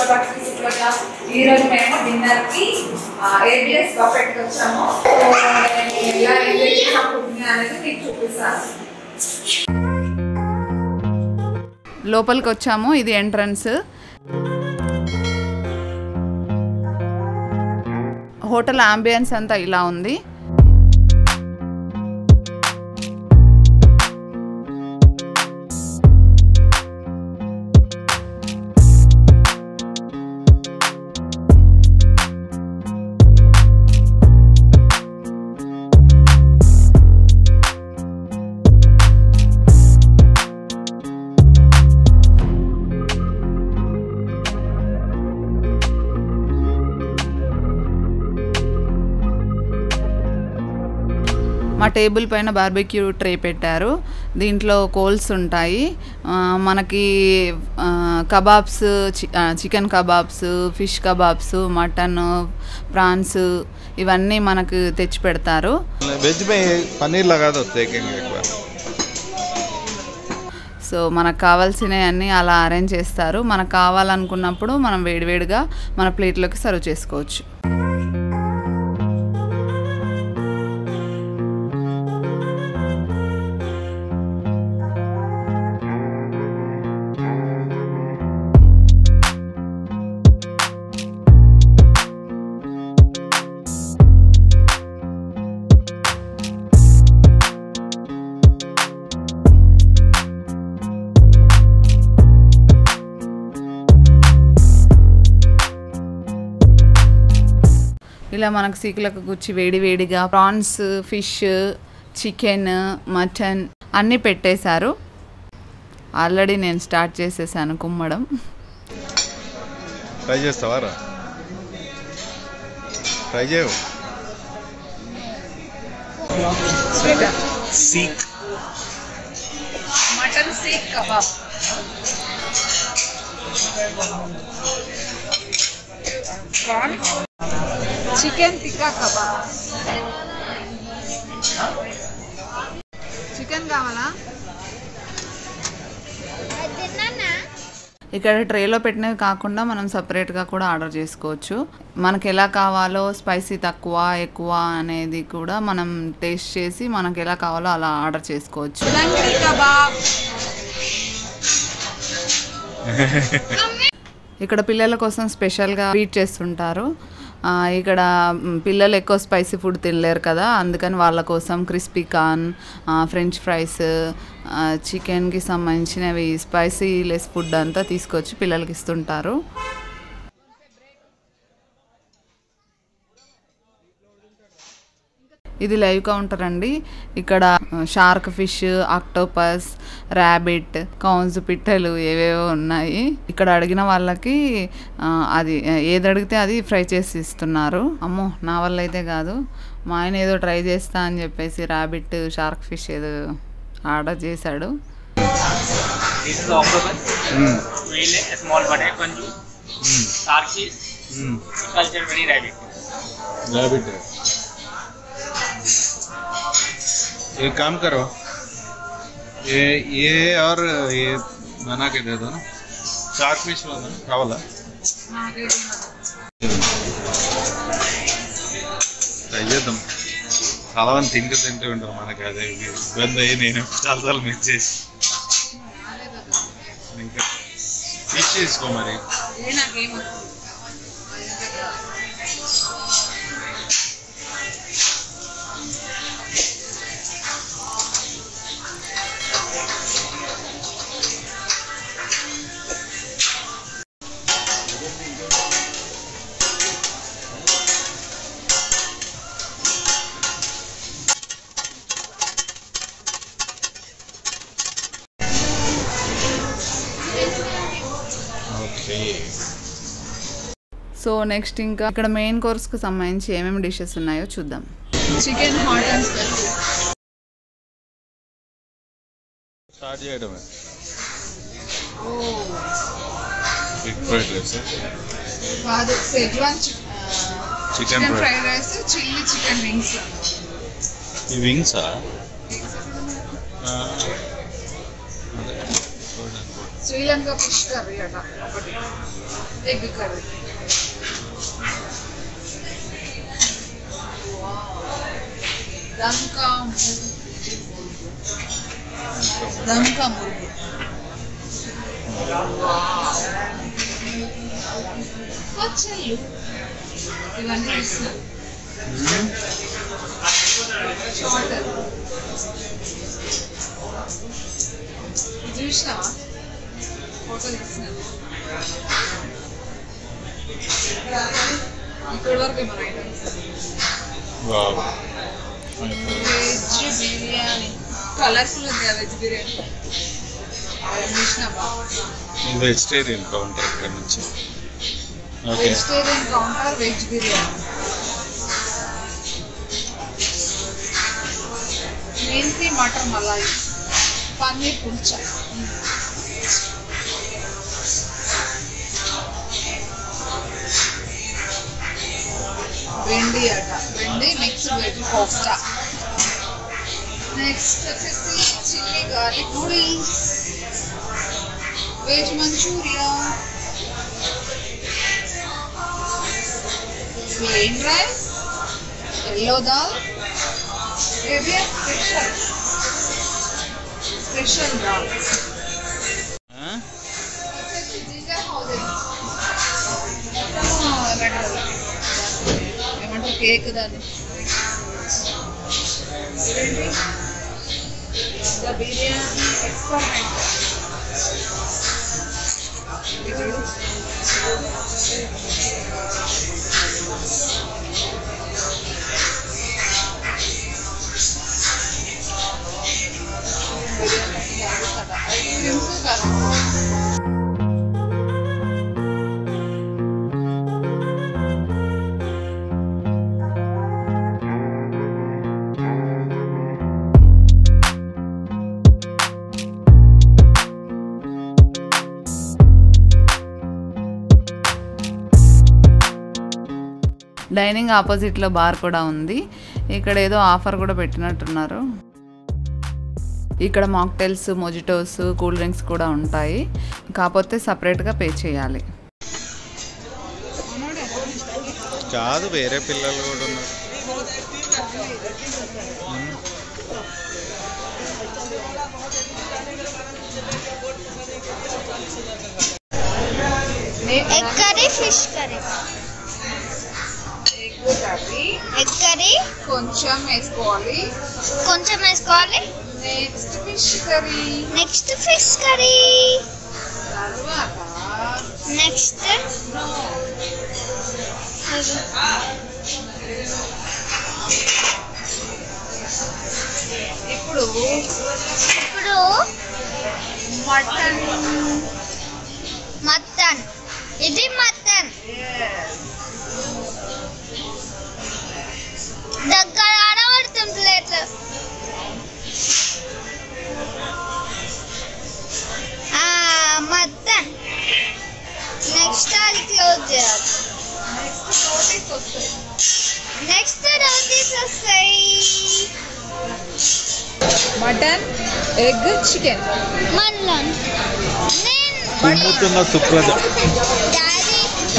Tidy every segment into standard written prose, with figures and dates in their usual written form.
పుష్పభక్తి సుప్రజ ఈరోజు మేము డిన్నర్కి ఏబిఎస్ బఫెట్కి వచ్చాము. సో నేను ఎలా ఎంజాయ్ చేసిన ఫుడ్ని అనేది మీకు చూపిస్తాను. లోపలికి వచ్చాము. ఇది ఎంట్రన్స్. హోటల్ అంబియన్స్ అంతా ఇలా ఉంది. మా టేబుల్ పైన బార్బెక్యూ ట్రే పెట్టారు. దీంట్లో కోల్స్ ఉంటాయి. మనకి kebabs, chicken kebabs, fish kebabs, mutton, prawns ఇవన్నీ మనకు తెచ్చి పెడతారు. సో మనకు కావాల్సినవి అన్నీ అలా అరేంజ్ చేస్తారు. మనకు కావాలనుకున్నప్పుడు మనం వేడివేడిగా మన ప్లేట్లోకి సర్వ్ చేసుకోవచ్చు. ఇలా మనకు సీకులకు గుచ్చి వేడివేడిగా ప్రాన్స్, ఫిష్, చికెన్, మటన్ అన్నీ పెట్టేశారు. ఆల్రెడీ నేను స్టార్ట్ చేసేసాను కుమ్మడం. ట్రై చేస్తావా? ట్రై చేయవు. Seekh mutton seekh kebab, prawn, chicken tikka kebab. Chicken కావాలా? ఇక్కడ ట్రేలో పెట్టినవి కాకుండా మనం సపరేట్గా కూడా ఆర్డర్ చేసుకోవచ్చు. మనకు ఎలా కావాలో స్పైసీ తక్కువ ఎక్కువ అనేది కూడా మనం టేస్ట్ చేసి మనకు ఎలా కావాలో అలా ఆర్డర్ చేసుకోవచ్చు. ఇక్కడ పిల్లల కోసం స్పెషల్గా ట్రీట్ చేస్తుంటారు. ఇక్కడ పిల్లలు ఎక్కువ స్పైసీ ఫుడ్ తినలేరు కదా, అందుకని వాళ్ళ కోసం క్రిస్పీ కార్న్, ఫ్రెంచ్ ఫ్రైస్, చికెన్కి సంబంధించినవి స్పైసీ లెస్ ఫుడ్ అంతా తీసుకొచ్చి పిల్లలకి ఇస్తుంటారు. ఇది లైవ్ కౌంటర్ అండి. ఇక్కడ షార్క్ ఫిష్, ఆక్టోపస్, ర్యాబిట్, కౌన్స్, పిట్టలు ఏవేవో ఉన్నాయి. ఇక్కడ అడిగిన వాళ్ళకి అది ఏది అడిగితే అది ఫ్రై చేసి ఇస్తున్నారు. అమ్మో, నా వల్ల అయితే కాదు. మా ఆయన ఏదో ట్రై చేస్తా అని చెప్పేసి ర్యాబిట్, షార్క్ ఫిష్ ఏదో ఆర్డర్ చేశాడు. एक काम करो, ये और ये बना के दे दो ना. शार्क फिश कावाला ట్రై చేద్దాం. చాలా మంది తింటూ ఉంటారు. మనకి అదే ఇబ్బంది అయ్యి నేను చాలాసార్లు మిస్ చేసి. ఇంకా ఫిష్ చేసుకో మరి. సో నెక్స్ట్ ఇంకా ఇక్కడ మెయిన్ కోర్స్కి సంబంధించి ఏమేమి డిషెస్ ఉన్నాయో చూద్దాం. Chicken hot and spicy start చేయడమే. బిగ్ ఫ్రైడ్ రైస్ కాదు, schezwan chicken fried rice, chilli chicken wings. ఈ వింగ్సా? శ్రీలంక ఫిష్ కర్రీ అట ఒకటి, ఎగ్ కర్రీ. దంకా మురుగు, పచ్చళ్ళు ఇవన్నీ ఇస్తున్నారు. చూసినావా ఫోటో తీస్తున్నాను. ఇక్కడి వరకు ఏమైనా ఐటమ్స్. వెజ్ బిర్యానీ కలర్ఫుల్ ఉంది కదా వెజ్ బిర్యానీ. చూసినావా వెజిటేరియన్ కౌంటర్ ఇక్కడ నుంచి. Vegetarian counter veg biryani. Methi matar malai, paneer kulcha. వెండి అట, వెండి మిక్స్డ్ వెజ్ కోఫ్తా. నెక్స్ట్ వచ్చేసి chilli garlic noodles, veg Manchuria, plain rice, yellow dal, special dal. ఏమంటారు కేక్ దాన్ని, బిర్యానీ ఎక్స్పెరిమెంట్. డైనింగ్ ఆపోజిట్లో బార్ కూడా ఉంది. ఇక్కడ ఏదో ఆఫర్ కూడా పెట్టినట్టున్నారు. ఇక్కడ మాక్టైల్స్, మొజిటోస్, కూల్ డ్రింక్స్ కూడా ఉంటాయి. కాకపోతే సపరేట్గా పే చేయాలి. కాదు, వేరే పిల్లలు కూడా ఉన్నారు. Egg curry, fish curry. Egg curry కొంచెం వేసుకోవాలి. Next fish curry. తర్వాత నెక్స్ట్ ఇప్పుడు మటన్. ఇది మటన్. దగ్గర ఆడబడుతుంది ప్లేట్లు. మటన్. నెక్స్ట్ అది క్లోజ్ చేయాలి. నెక్స్ట్ రోటీస్ వస్తాయి. Mutton, egg, chicken. మటన్ తిన్నుతున్న సుప్రజ. డాడీ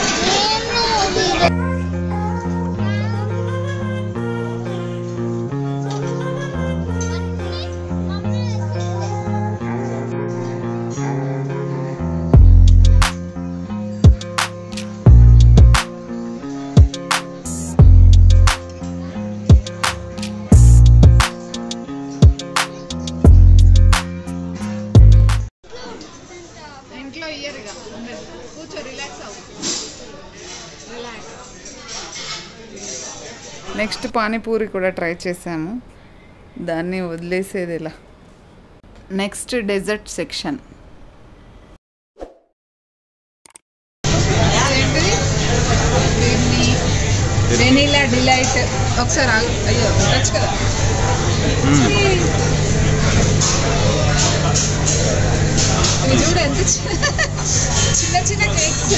ఇంట్లో ఇయ్యరుగా, కూర్చో, రిలాక్స్ అవ్వు. నెక్స్ట్ పానీపూరి కూడా ట్రై చేసాము. దాన్ని వదిలేసేది ఇలా. Next dessert section. Vanilla delight. ఒకసారి ఆగు. అయ్యో టచ్ కదా. ఇవి చూడు ఎంత చిన్న చిన్న cakes.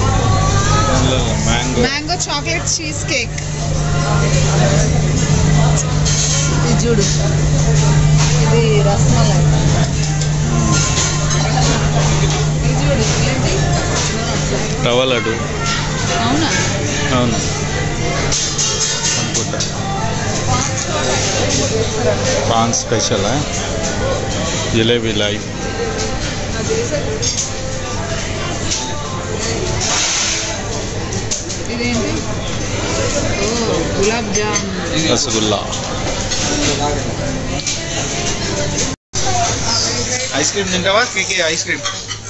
Mango chocolate cheese cake. ఇది చూడు, ఇది రసమలై. రవ్వ లడ్డు. అవునా? అవును అనుకుంటా. Paan special jalebi live. ఇదేంటి? గులాబ్ జామ్. రసగుల్లా. ఐస్ క్రీమ్ తింటావా? కేకే ఐస్ క్రీమ్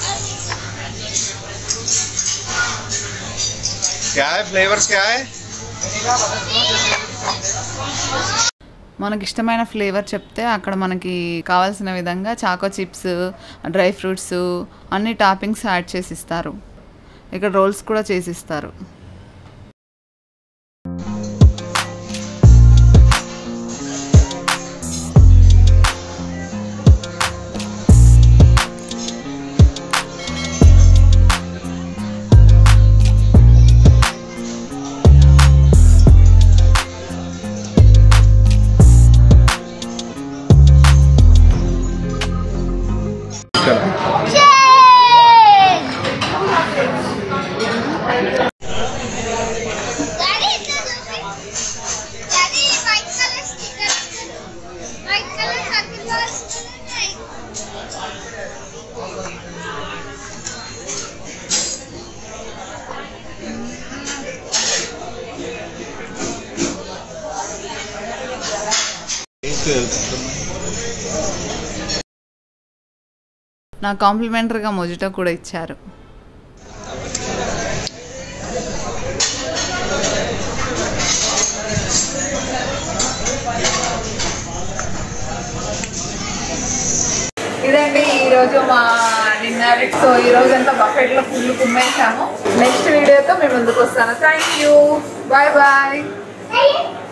क्या है? फ्लेवर्स क्या है? మనకి ఇష్టమైన ఫ్లేవర్ చెప్తే అక్కడ మనకి కావాల్సిన విధంగా చాకో చిప్స్, డ్రై ఫ్రూట్స్ అన్ని టాపింగ్స్ యాడ్ చేసి ఇస్తారు. ఇక్కడ రోల్స్ కూడా చేసి ఇస్తారు. నా కాంప్లిమెంటరీగా మొజిటో కూడా ఇచ్చారు. ఇదండి ఈరోజు మా డిన్నర్. సో ఈరోజు అంతా బఫెట్లో ఫుల్ కుమ్మేసాము. నెక్స్ట్ వీడియోతో మేము ముందుకు వస్తాను. Thank you. Bye bye.